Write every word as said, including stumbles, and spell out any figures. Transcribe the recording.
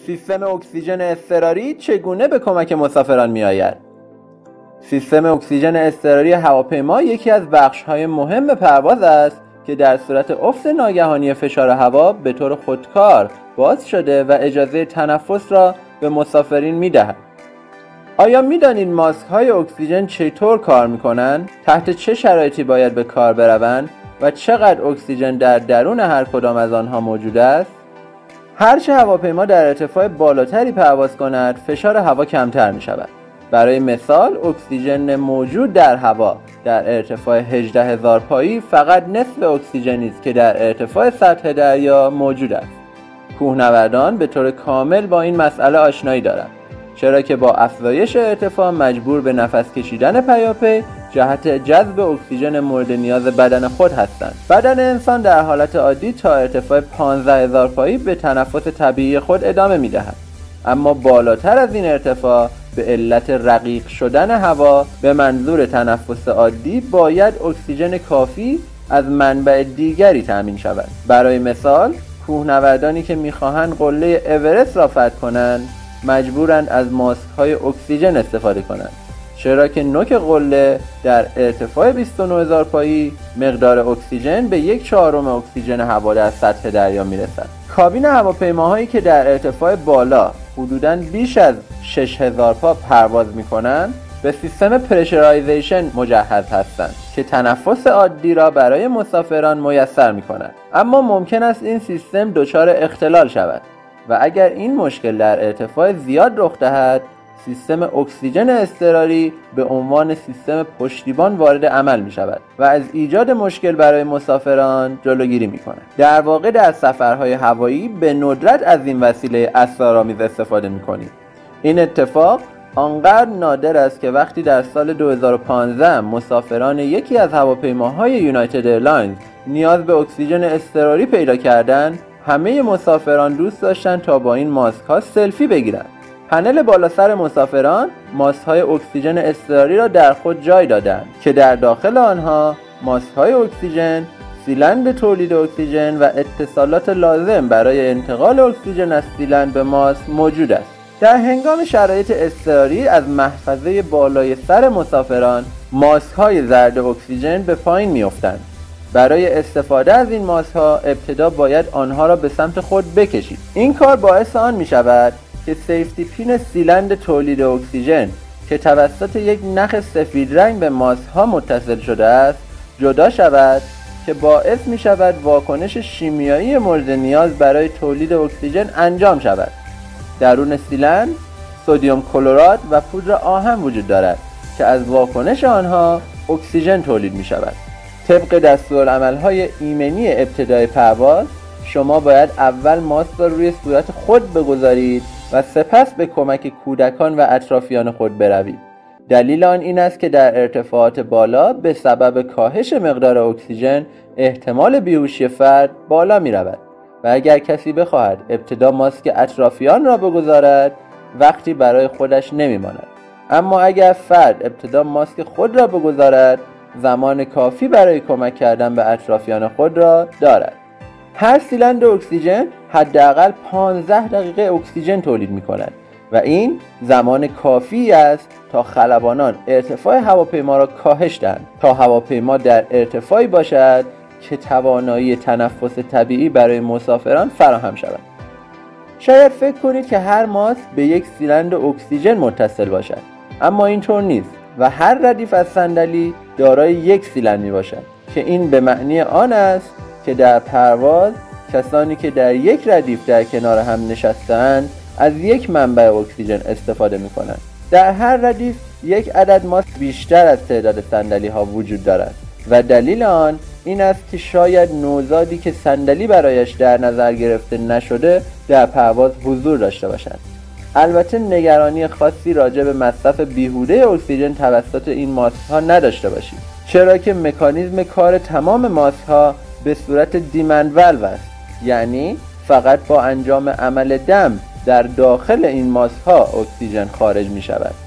سیستم اکسیژن اضطراری چگونه به کمک مسافران می آید؟ سیستم اکسیژن اضطراری هواپیما یکی از بخش‌های مهم پرواز است که در صورت افت ناگهانی فشار هوا به طور خودکار باز شده و اجازه تنفس را به مسافرین می‌دهد. آیا می‌دانید ماسک‌های اکسیژن چطور کار می‌کنند؟ تحت چه شرایطی باید به کار بروند و چقدر اکسیژن در درون هر کدام از آنها موجود است؟ هرچه هواپیما در ارتفاع بالاتری پرواز کند، فشار هوا کمتر می‌شود. برای مثال، اکسیژن موجود در هوا در ارتفاع هجده هزار پایی فقط نصف اکسیژنی است که در ارتفاع سطح دریا موجود است. کوهنوردان به طور کامل با این مسئله آشنایی دارند، چرا که با افزایش ارتفاع مجبور به نفس کشیدن پیاپی جهت جذب اکسیژن مورد نیاز بدن خود هستند. بدن انسان در حالت عادی تا ارتفاع پانزده هزار پایی به تنفس طبیعی خود ادامه می‌دهد، اما بالاتر از این ارتفاع به علت رقیق شدن هوا به منظور تنفس عادی باید اکسیژن کافی از منبع دیگری تأمین شود. برای مثال، کوهنوردانی که می‌خواهند قله اورست را فتح کنند مجبورند از ماسک‌های اکسیژن استفاده کنند، چرا که نوک قله در ارتفاع بیست و نه هزار پایی مقدار اکسیژن به یک چهارم اکسیژن هوا در سطح دریا میرسد. کابین هواپیماهایی که در ارتفاع بالا حدوداً بیش از شش هزار پا پرواز می‌کنند به سیستم پرشرایزیشن مجهز هستند که تنفس عادی را برای مسافران میسر می‌کند. اما ممکن است این سیستم دچار اختلال شود و اگر این مشکل در ارتفاع زیاد رخ دهد، سیستم اکسیژن اضطراری به عنوان سیستم پشتیبان وارد عمل می شود و از ایجاد مشکل برای مسافران جلوگیری می کند. در واقع در سفرهای هوایی به ندرت از این وسیله اسرارآمیز استفاده می کنیم. این اتفاق آنقدر نادر است که وقتی در سال دو هزار و پانزده مسافران یکی از هواپیماهای یونایتد ایرلاینز نیاز به اکسیژن اضطراری پیدا کردند، همه مسافران دوست داشتند تا با این ماسک ها سلفی بگیرند. پنل بالا سر مسافران ماسک های اکسیژن اضطراری را در خود جای دادند که در داخل آنها ماسک های اکسیژن، سیلندر تولید اکسیژن و اتصالات لازم برای انتقال اکسیژن از سیلندر به ماسک موجود است. در هنگام شرایط اضطراری از محفظه بالای سر مسافران ماسک های زرد اکسیژن به پایین میافتند. برای استفاده از این ماسک ها ابتدا باید آنها را به سمت خود بکشید. این کار باعث آن می شود که سیفتی پین سیلندر تولید اکسیژن که توسط یک نخ سفید رنگ به ماسک ها متصل شده است جدا شود که باعث می شود واکنش شیمیایی مورد نیاز برای تولید اکسیژن انجام شود. درون سیلندر سدیم کلرات و پودر آهن وجود دارد که از واکنش آنها اکسیژن تولید می شود. طبق دستورالعمل‌های ایمنی ابتدای پرواز شما باید اول ماسک را روی صورت خود بگذارید و سپس به کمک کودکان و اطرافیان خود بروید. دلیل آن این است که در ارتفاعات بالا به سبب کاهش مقدار اکسیژن احتمال بیهوشی فرد بالا می رود و اگر کسی بخواهد ابتدا ماسک اطرافیان را بگذارد وقتی برای خودش نمی ماند. اما اگر فرد ابتدا ماسک خود را بگذارد زمان کافی برای کمک کردن به اطرافیان خود را دارد. هر سیلندر اکسیژن حداقل پانزده دقیقه اکسیژن تولید می کند و این زمان کافی است تا خلبانان ارتفاع هواپیما را کاهش دهند تا هواپیما در ارتفاعی باشد که توانایی تنفس طبیعی برای مسافران فراهم شود. شاید فکر کنید که هر ماسک به یک سیلندر اکسیژن متصل باشد، اما اینطور نیست و هر ردیف از صندلی دارای یک سیلندر می باشد که این به معنی آن است که در پرواز کسانی که در یک ردیف در کنار هم نشستند از یک منبع اکسیژن استفاده می کنند. در هر ردیف یک عدد ماسک بیشتر از تعداد صندلی ها وجود دارد و دلیل آن این است که شاید نوزادی که صندلی برایش در نظر گرفته نشده در پرواز حضور داشته باشد. البته نگرانی خاصی راجع به مصرف بیهوده اکسیژن توسط این ماسک ها نداشته باشید، چرا که مکانیزم کار تمام ماسک ها به صورت دیمند والو است، یعنی فقط با انجام عمل دم در داخل این ماسک ها اکسیژن خارج می شود.